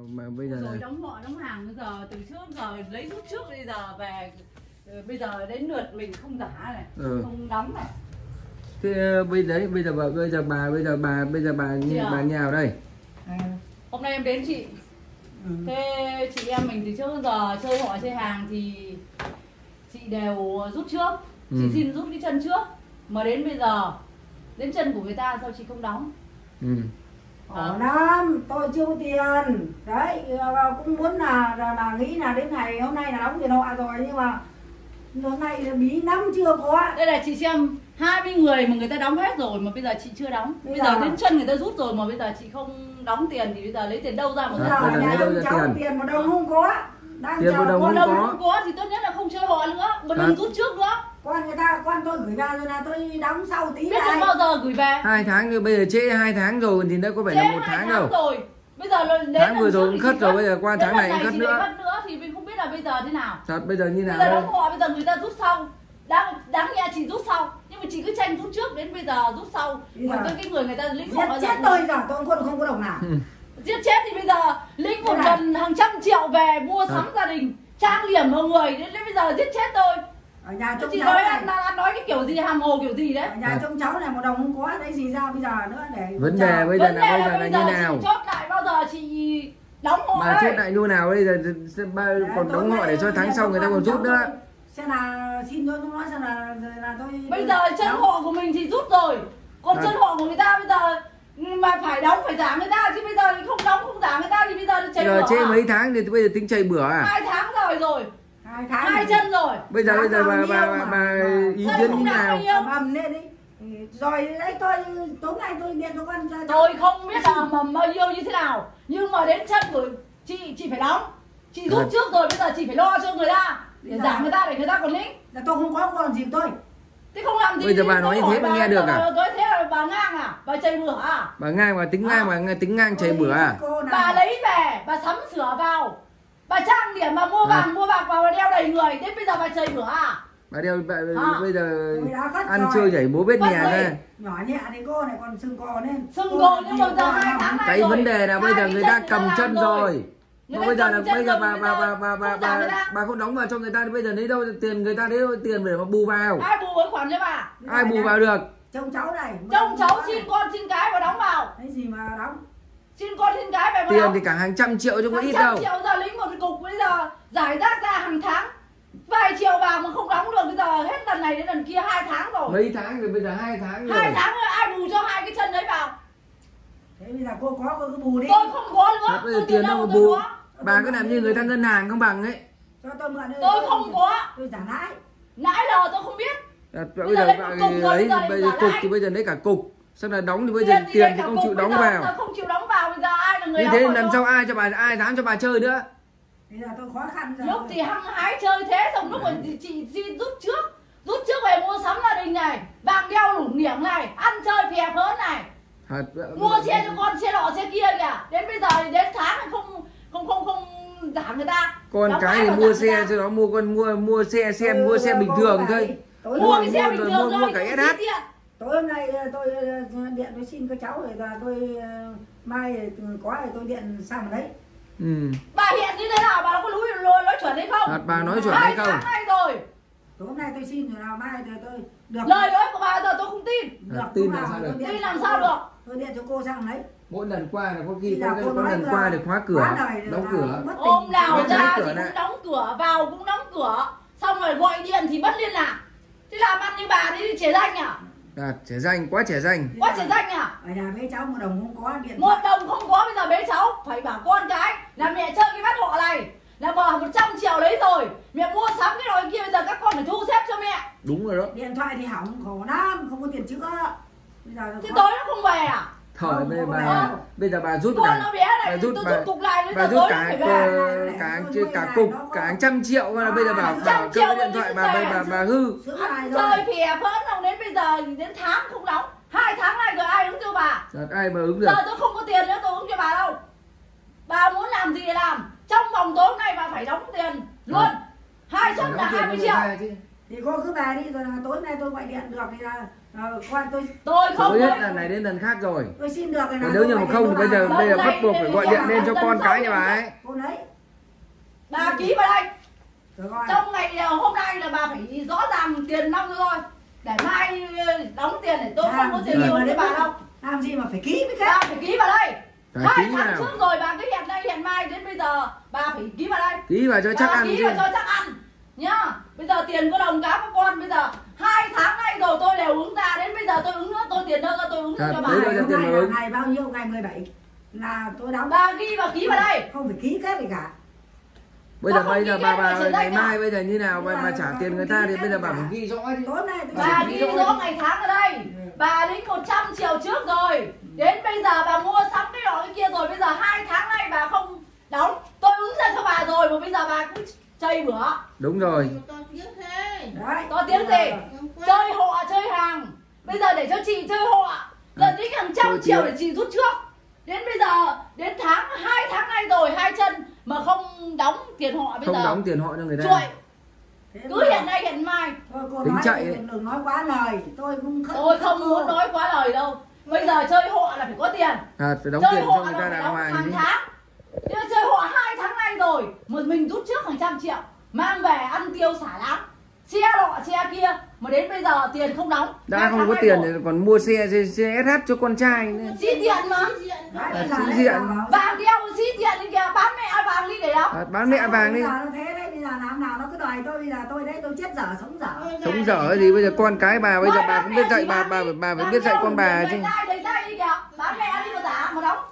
mà bây giờ rồi đóng họ đóng hàng bây giờ từ trước giờ lấy rút trước bây giờ về bây giờ đến lượt mình không giả này, không đóng này. Thế bây giờ bà nhà ở đây. Hôm nay em đến chị. Thế chị em mình từ trước đến giờ chơi họ chơi hàng thì chị đều rút trước. Chị xin rút cái chân trước. Mà đến bây giờ đến chân của người ta sao chị không đóng? Khổ lắm, tôi chưa có tiền. Đấy, cũng muốn là nghĩ là đến ngày hôm nay là đóng tiền họ rồi, nhưng mà hôm nay là bí lắm chưa có. Đây là chị xem 20 người mà người ta đóng hết rồi mà bây giờ chị chưa đóng. Bây giờ đến chân người ta rút rồi mà bây giờ chị không đóng tiền thì bây giờ lấy tiền đâu ra mà bây giờ nhà ông cháu tiền mà đâu không có. Tiền mà đâu không có thì tốt nhất là không chơi họ nữa, mà đừng rút trước nữa. Con tôi gửi về rồi là tôi đóng sau tí. Biết được bao giờ gửi về? 2 tháng rồi, bây giờ trễ 2 tháng rồi thì nó có phải là 1 tháng đâu. Rồi. Bây giờ đến tháng vừa rồi cũng khất rồi, bây giờ qua tháng này cũng khất nữa. Thì mình không biết là bây giờ thế nào. Thật bây giờ như nào? Bây giờ đóng họ, bây giờ người ta rút sau. Đáng nghe chị rút sau, nhưng mà chị cứ tranh rút trước đến bây giờ rút sau. Mà cái người ta lĩnh họ giết chết tôi giờ tôi không có đồng nào. Giết chết thì bây giờ lĩnh một lần hàng trăm triệu về mua sắm gia đình, trang điểm mọi người, đến bây giờ giết chết tôi. Ở nhà trông chị cháu nói này, anh nói cái kiểu gì hàm hồ kiểu gì đấy. ở nhà trông cháu này 1 đồng không có đấy, gì ra bây giờ nữa để vấn đề bây giờ là như nào? Chị chốt lại bao giờ chị đóng họ mà chốt lại như nào bây giờ còn đóng họ để cho tháng sau người ta còn rút nữa. Xem là xin tôi không nói xem là tôi bây giờ chân họ của mình thì rút rồi, còn chân họ của người ta bây giờ mà phải đóng phải giả người ta, chứ bây giờ thì không đóng không giả người ta thì bây giờ chảy bữa. Chê mấy tháng thì bây giờ tính chảy bữa à? 2 tháng rồi. 2 tháng 2 chân rồi. Bây giờ bà ý kiến như nào? Mầm lên đi. Rồi đấy tối nay tôi điện cho con ra. Tôi không biết là mầm bao nhiêu như thế nào, nhưng mà đến chân của chị phải đóng. Chị rút trước rồi, bây giờ chị phải lo cho người ta để giảm người ta để người ta còn lĩnh. Là tôi không có còn gì tôi. Thế không làm gì? Bây giờ bà nói như thế mà nghe được à? Nói thế là bà ngang à? Bà chảy bữa à? Bà ngang mà tính ngang mà tính ngang chảy bữa à? Bà lấy về, bà sắm sửa vào, bà trang điểm, bà mua vàng mua bạc vào, bà đeo đầy người, đến bây giờ bà chảy bữa à? Bà đeo bây giờ ăn chơi chảy bố bếp nhà ra. Nhỏ nhẹ thì cô này còn sưng cò lên. Sưng cò nhưng mà giờ 2 tháng này cái rồi. vấn đề là bây giờ người ta cầm chân rồi. Mà bây giờ là bà không đóng vào cho người ta thì bây giờ lấy đâu tiền, người ta lấy đâu tiền để mà bù vào? Ai bù với khoản cho bà? Ai bù vào được? Trông cháu này. Trông cháu xin con xin cái và đóng vào. Cái gì mà đóng? Xin con xin cái về mà tiền đóng. Thì cả hàng trăm triệu chứ có ít đâu. Hàng trăm triệu giờ lĩnh một cục, bây giờ giải rác ra hàng tháng vài triệu vào mà không đóng được, bây giờ hết lần này đến lần kia 2 tháng rồi. Mấy tháng rồi, bây giờ 2 tháng rồi. 2 tháng rồi, ai bù cho 2 cái chân đấy vào? Thế bây giờ cô có cứ bù đi. Tôi không có nữa. Bây giờ tiền đâu mà bù? Bà cứ làm như người ta ngân hàng không bằng ấy. Cho tôi mượn. Tôi không có. Tôi trả lãi. Lãi là tôi không biết. Bây giờ bây giờ cục thì bây giờ lấy cả cục. Sau này đóng thì bây giờ tiền thì không chịu đóng vào. Không chịu đóng vào, bây giờ ai là người như thế làm sao ai dám cho bà chơi nữa? Bây giờ tôi khó khăn rồi. Lúc thì hăng hái chơi thế, xong lúc mà chị rút trước về mua sắm gia đình này, vàng đeo lủng nghiểng này, ăn chơi phè phớn này, mua xe cho con xe nọ xe kia kìa, đến bây giờ thì đến tháng thì không giả người ta. Con cái thì mua xe cho nó mua xe bình thường thôi. Mua cái xe bình thường thôi, mua cả SH. Tối hôm nay tôi điện tôi xin các cháu rồi là tôi mai có thì tôi điện sang đấy. Bà hiện như thế nào, bà có nói chuẩn hay không? Bà nói chuẩn hay không? 2 tháng nay rồi. Tối hôm nay tôi xin rồi nào mai thì tôi được. Lời nói của bà giờ tôi không tin. Được, tin làm sao được? Tin làm sao được? Tôi điện cho cô sang đấy. Mỗi lần qua là có khi có lần qua thì khóa cửa, đóng cửa. Hôm nào ra thì cũng đóng cửa, vào cũng đóng cửa, xong rồi gọi điện thì mất liên lạc. Thế làm ăn như bà thì trẻ danh à? Trẻ danh, quá trẻ danh. Quá trẻ danh à? Ở nhà bế cháu 1 đồng không có điện. 1 đồng không có, bây giờ bế cháu phải bảo con cái là mẹ chơi cái bắt họ này là bỏ 100 triệu lấy rồi, mẹ mua sắm cái loại kia, bây giờ các con phải thu xếp cho mẹ. Đúng rồi đó. Điện thoại thì hỏng khổ lắm, không có tiền chữa. Bây giờ thế tối nó không về à? Thời bây giờ bà rút bà rút cả cục cả hàng trăm triệu mà bây giờ bảo cho cái điện thoại bà hư. Chơi phè phớn không, đến bây giờ đến tháng không đóng. 2 tháng này rồi ai ứng cho bà? Ai mà ứng được? Giờ tôi không có tiền nữa tôi ứng cho bà đâu. Bà muốn làm gì thì làm. Trong vòng tối nay bà phải đóng tiền luôn. 2 suất là 20 triệu. Thì cô cứ về đi rồi là tối nay tôi gọi điện được thì là Tôi không biết là này đến lần khác rồi. Tôi xin được rồi. Nếu như mà không thì bây giờ bắt buộc phải gọi điện lên cho con cái nhà bà ấy. Bà ký vào đây. Trong ngày hôm nay là bà phải rõ ràng tiền nong rồi. Để mai đóng tiền để tôi không có tiền nhiều với bà đâu. Làm gì mà phải ký với bà phải ký vào đây. 2 tháng nào. trước rồi bà cứ hẹn đây hẹn mai đến bây giờ bà phải ký vào đây. Ký vào cho chắc ăn. Ký vào cho chắc ăn nhá. Bây giờ tiền có đồng cá của con bây giờ 2 tháng nay rồi tôi đều ứng ra, đến bây giờ tôi ứng nữa, tôi tiền đâu ra tôi ứng cho bà. Ngày bao nhiêu, ngày 17 là tôi đóng. Bà ghi và ký vào đây. Không phải ký kết gì cả. Bây giờ bà ngày mai bây giờ như nào bà trả tiền người ta thì bây giờ bà phải ghi rõ đi. Bà ghi rõ ngày tháng ở đây. Bà lĩnh 100 triệu trước rồi. Đến bây giờ bà mua sắm cái đó cái kia rồi, bây giờ 2 tháng nay bà không đóng. Tôi ứng ra cho bà rồi mà bây giờ bà cứ chơi bữa. Đúng rồi. To tiếng gì? Chơi họ chơi hàng. Bây giờ để cho chị chơi họ. Giờ lĩnh hàng trăm triệu để chị rút trước. Đến bây giờ đến 2 tháng nay rồi 2 chân mà không đóng tiền họ bây không giờ. Không đóng tiền họ cho người ta. Chuội. Cứ hiện nay hiện mai. Tính chạy đừng nói quá lời. Tôi không muốn nói quá lời đâu. Bây giờ chơi họ là phải có tiền. Phải đóng chơi tiền cho người ta đàng hoàng. Hàng tháng. Nhưng chơi họ 2 tháng nay rồi, một mình rút trước hàng trăm triệu, mang về ăn tiêu xả láng, xe nọ xe kia, mà đến bây giờ tiền không đóng. Đã không có tiền thì còn mua xe SH cho con trai nữa. Xí tiền mà. Xí diện. Vàng đeo xí tiền đi kìa, bán mẹ vàng đi để đó. Bán mẹ vàng đi. Bây giờ nó thế đấy, bây giờ làm nào nó cứ đòi tôi, bây giờ tôi đấy tôi chết dở sống dở. Sống dở gì, bây giờ con cái bà bây giờ bà cũng biết dạy bà phải biết dạy con bà chứ. Đầy tay đi kìa, bán mẹ đi mà giả mà đóng.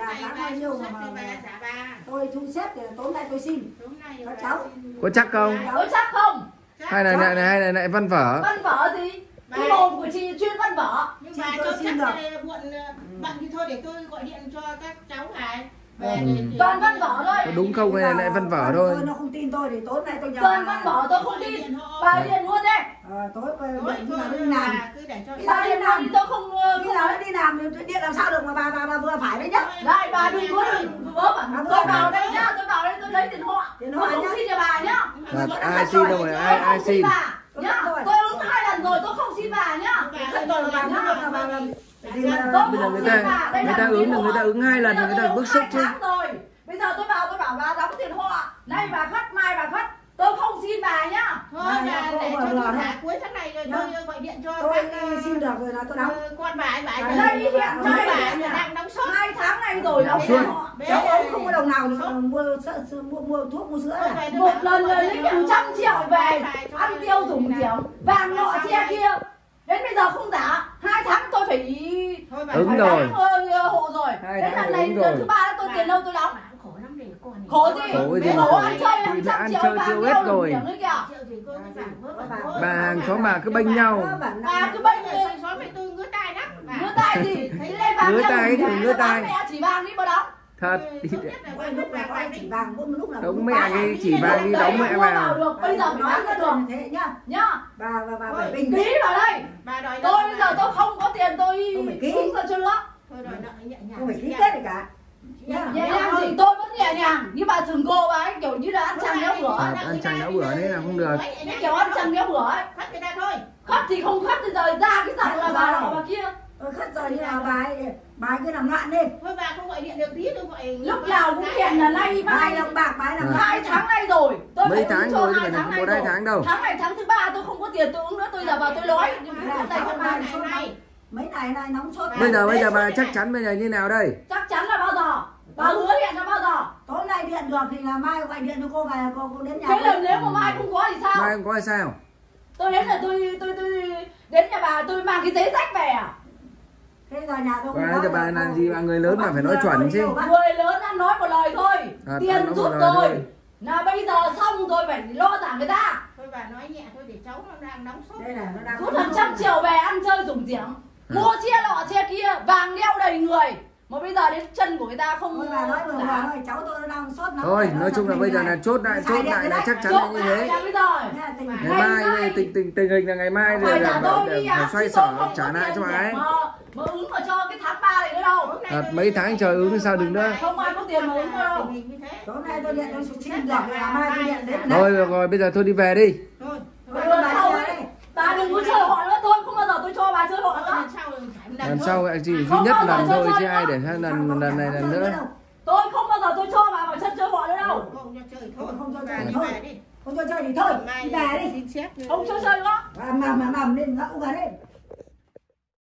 Tôi thu xếp thì tối nay tôi xin cho cháu. Có chắc không? Có chắc không? Hay là lại văn vở? Văn vở gì? Cái mồm của chị chuyên văn vở. Nhưng bà cho chắc muộn bận thì thôi để tôi gọi điện cho các cháu này. Toàn văn vở thôi. Đúng không hay lại văn vở thôi? Nó không tin tôi thì tối nay tôi nhờ. Toàn văn vở tôi không tin. Bà điện luôn đấy. Tối đi làm. Bà điện làm thì tôi không đi làm thì điện làm sao được mà bà vừa phải đấy nhá. Lại bà đừng có vớ mà. Tôi vào đây nhá, tôi vào đây tôi lấy tiền họ. Tôi không xin cho bà nhá. Ai xin đâu mà ai xin. Nhá, tôi ứng 2 lần rồi tôi không xin bà nhá. Bây giờ người ta ứng 2 lần người ta bức xúc chứ. Bây giờ tôi vào tôi bảo bà đóng tiền họ. Nay bà khất mai bà khất. Tôi không xin bà nhá. Thôi là để cho tôi thả cuối tháng này rồi tôi gọi điện cho tôi xin được rồi là tôi đóng. Con bà ấy đây hiện nay bà đang đóng suốt 2 tháng nay rồi đóng suốt. Cháu không có đồng nào mua thuốc mua sữa này. Một lần lấy hàng trăm triệu về ăn tiêu dùng tiền vàng nọ xe kia. Đến bây giờ không giả, 2 tháng tôi phải ứng rồi. Hộ rồi. Đến lần này lần thứ 3 tôi tiền đâu tôi đóng. Khổ gì? Khổ ăn chơi hàng trăm triệu tiêu hết rồi. Bà hàng xóm bà cứ bênh nhau. Bà cứ bênh xóm mày tôi ngứa tai lắm. Ngứa tai gì? Ngứa tai thì ngứa tai. Mẹ chỉ vàng đi mà đóng. Thật. Lúc nào có anh chỉ vàng, lúc nào đóng mẹ cái chỉ vàng đi đóng mẹ vào. Được, bây giờ phải bán ra đường thế nhá. Nhá. Bà phải bình ký vào đây. Tôi bây giờ tôi không có tiền tôi ký ra cho nữa. Thôi đòi nợ nhẹ nhàng. Không phải ký kết gì cả. Nhẹ nhàng gì tôi vẫn nhẹ nhàng. Như bà thường cô bà ấy kiểu như là ăn chăn đéo bữa. Ăn chăn đéo bữa đấy là không được. Kiểu ăn chăn đéo bữa ấy. Khất người ta thôi. Khất thì không khất thì giờ ra cái giọng là bà nọ bà kia. Khất rồi nhưng mà bà ấy cứ làm loạn lên. Thôi bà không gọi điện được tí tôi gọi. Lúc nào cũng hẹn là nay mai đồng bạc bà ấy làm 2 tháng nay rồi. Tôi mấy tháng rồi chứ không có 2 tháng đâu. Tháng này tháng thứ 3 tôi không có tiền tôi uống nữa tôi giờ vào tôi nói. Mấy ngày nay nóng sốt. Bây giờ bà chắc chắn bây giờ như nào đây? Chắc chắn là bao giờ? Bà hứa điện là bao giờ? Tối nay điện được thì là mai gọi điện cho cô về cô đến nhà. Thế là nếu mà mai không có thì sao? Mai không có thì sao? Tôi đến là tôi đến nhà bà tôi mang cái giấy sách về à? Thế giờ nhà tôi không có. Bà làm gì bà người lớn mà phải nói chuẩn chứ. Người lớn ăn nói một lời thôi. Tiền rút rồi. Là bây giờ xong rồi phải lo trả người ta. Thôi bà nói nhẹ thôi để cháu nó đang đóng sốt. Rút hàng trăm triệu về ăn chơi dùng tiền. Mua xe nọ xe kia, vàng đeo đầy người. Mà bây giờ đến chân của người ta không. Bà nói vừa rồi cháu tôi nó đang sốt lắm. Thôi nói chung là bây giờ là chốt lại là chắc chắn là như thế. Ngày mai tình hình là ngày mai rồi phải xoay sở trả lại cho bà ấy. Mà ứng mà cho cái tháng 3 này nữa đâu. Mấy tháng trời ứng sao đừng nữa. Không ai có tiền mà ứng đâu. Tối nay tôi điện tôi xin được là mai tôi điện đến. Thôi rồi bây giờ thôi đi về đi. Bà đừng có chờ họ nữa, tôi không bao giờ tôi cho bà chơi. Lần sau anh chỉ duy nhất lần thôi chứ ai để sang lần này lần nữa. Tôi không bao giờ tôi cho bà vào chân chơi bọ nữa đâu. Không cho chơi Thôi thôi. không cho chơi Đi thôi. về đi. Không cho chơi thì thôi. Đi về đi. Xin xếp nữa. Không cho chơi nữa. Mà lên ngẫu vào đây.